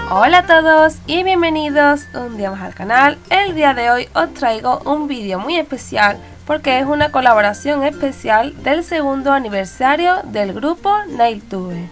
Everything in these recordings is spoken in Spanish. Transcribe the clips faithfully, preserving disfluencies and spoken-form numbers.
Hola a todos y bienvenidos un día más al canal. El día de hoy os traigo un vídeo muy especial porque es una colaboración especial del segundo aniversario del grupo Nailtube.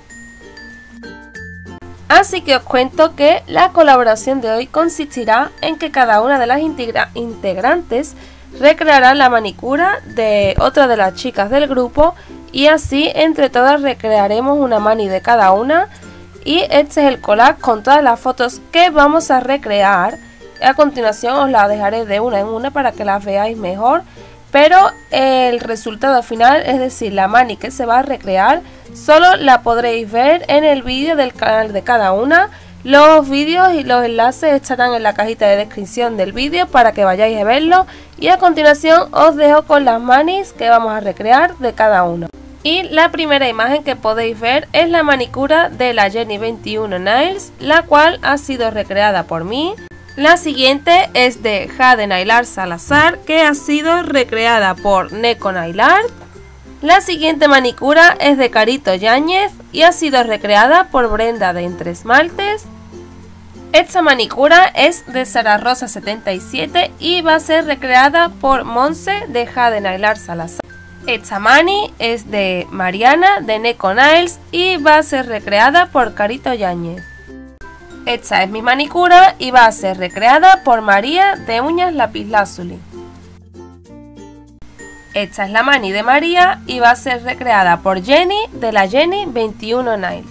Así que os cuento que la colaboración de hoy consistirá en que cada una de las integra integrantes recreará la manicura de otra de las chicas del grupo y así entre todas recrearemos una mani de cada una. Y este es el collage con todas las fotos que vamos a recrear. A continuación os las dejaré de una en una para que las veáis mejor. Pero el resultado final, es decir, la mani que se va a recrear, solo la podréis ver en el vídeo del canal de cada una. Los vídeos y los enlaces estarán en la cajita de descripción del vídeo para que vayáis a verlo. Y a continuación os dejo con las manis que vamos a recrear de cada uno. Y la primera imagen que podéis ver es la manicura de la Jenny veintiuno Nails, la cual ha sido recreada por mí. La siguiente es de Jade Nailart Salazar, que ha sido recreada por Neko Nailart. La siguiente manicura es de Carito Yáñez y ha sido recreada por Brenda de Entre Esmaltes. Esta manicura es de Sara Rosa setenta y siete y va a ser recreada por Monse de Jade Nailart Salazar. Esta mani es de Mariana de Neko Nails y va a ser recreada por Carito Yáñez. Esta es mi manicura y va a ser recreada por María de Uñas Lapislázuli. Esta es la mani de María y va a ser recreada por Jenny de la Jenny veintiuno Nails.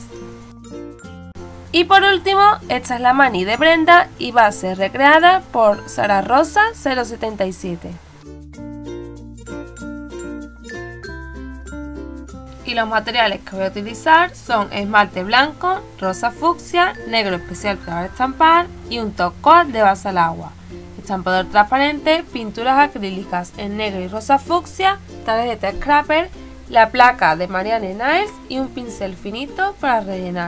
Y por último, esta es la mani de Brenda y va a ser recreada por Sara Rosa cero setenta y siete. Y los materiales que voy a utilizar son esmalte blanco, rosa fucsia, negro especial para estampar y un top coat de base al agua. Estampador transparente, pinturas acrílicas en negro y rosa fucsia, tarjeta scrapper, la placa de Marianne Nails y un pincel finito para rellenar.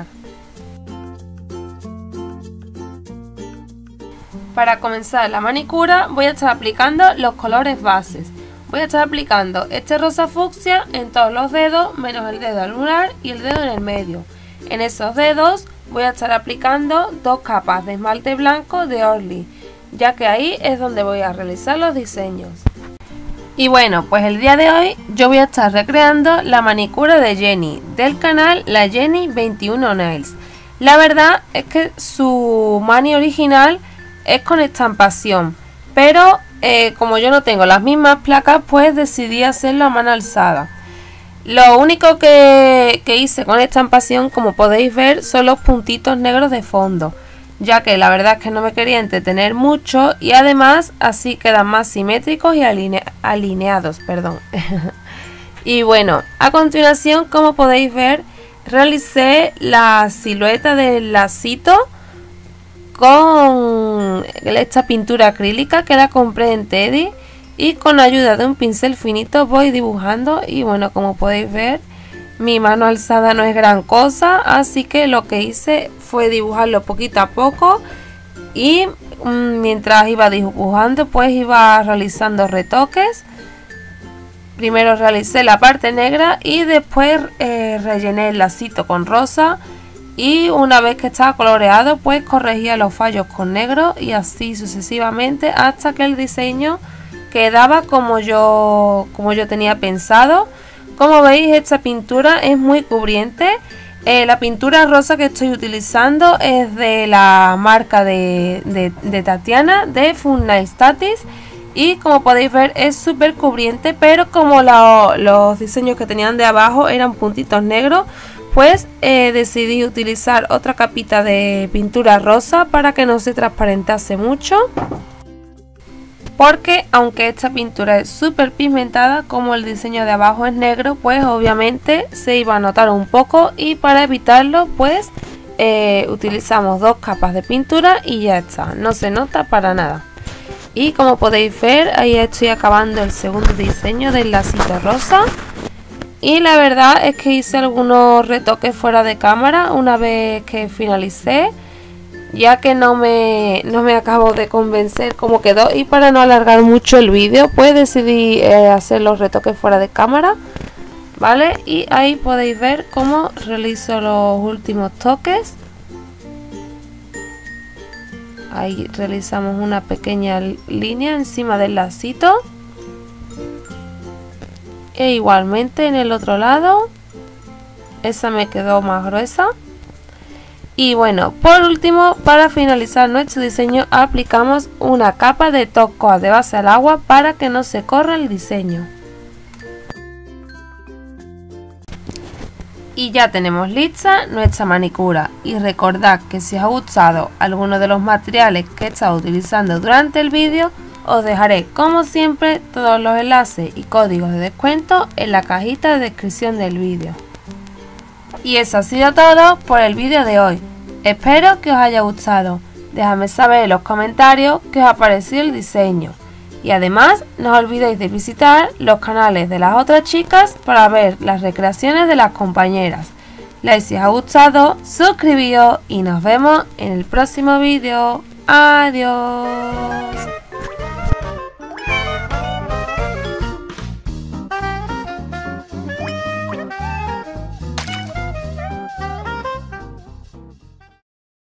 Para comenzar la manicura voy a estar aplicando los colores bases. Voy a estar aplicando este rosa fucsia en todos los dedos, menos el dedo anular y el dedo en el medio. En esos dedos voy a estar aplicando dos capas de esmalte blanco de Orly, ya que ahí es donde voy a realizar los diseños. Y bueno, pues el día de hoy yo voy a estar recreando la manicura de Jenny, del canal La Jenny veintiuno Nails. La verdad es que su mani original es con estampación, pero Eh, como yo no tengo las mismas placas, pues decidí hacerlo a mano alzada. Lo único que, que hice con estampación, como podéis ver, son los puntitos negros de fondo, ya que la verdad es que no me quería entretener mucho y además así quedan más simétricos y aline alineados, perdón. Y bueno, a continuación, como podéis ver, realicé la silueta del lacito con esta pintura acrílica que la compré en Teddy, y con ayuda de un pincel finito voy dibujando. Y bueno, como podéis ver, mi mano alzada no es gran cosa, así que lo que hice fue dibujarlo poquito a poco y mmm, mientras iba dibujando pues iba realizando retoques. Primero realicé la parte negra y después eh, rellené el lacito con rosa. Y una vez que estaba coloreado, pues corregía los fallos con negro y así sucesivamente hasta que el diseño quedaba como yo, como yo tenía pensado. Como veis, esta pintura es muy cubriente. Eh, la pintura rosa que estoy utilizando es de la marca de, de, de Tatiana, de Fun Nail Statis. Y como podéis ver es súper cubriente, pero como la, los diseños que tenían de abajo eran puntitos negros, pues eh, decidí utilizar otra capita de pintura rosa para que no se transparentase mucho, porque aunque esta pintura es súper pigmentada, como el diseño de abajo es negro, pues obviamente se iba a notar un poco, y para evitarlo pues eh, utilizamos dos capas de pintura y ya está, no se nota para nada. Y como podéis ver, ahí estoy acabando el segundo diseño del lacito rosa. Y la verdad es que hice algunos retoques fuera de cámara una vez que finalicé, ya que no me, no me acabo de convencer cómo quedó, y para no alargar mucho el vídeo pues decidí eh, hacer los retoques fuera de cámara, ¿vale? Y ahí podéis ver cómo realizo los últimos toques. Ahí realizamos una pequeña línea encima del lacito. E igualmente en el otro lado. Esa me quedó más gruesa. Y bueno, por último, para finalizar nuestro diseño, aplicamos una capa de top coat de base al agua para que no se corra el diseño. Y ya tenemos lista nuestra manicura. Y recordad que si os ha gustado alguno de los materiales que he estado utilizando durante el vídeo, os dejaré como siempre todos los enlaces y códigos de descuento en la cajita de descripción del vídeo. Y eso ha sido todo por el vídeo de hoy. Espero que os haya gustado. Dejadme saber en los comentarios qué os ha parecido el diseño. Y además no os olvidéis de visitar los canales de las otras chicas para ver las recreaciones de las compañeras. Like si os ha gustado, suscribíos y nos vemos en el próximo vídeo. Adiós.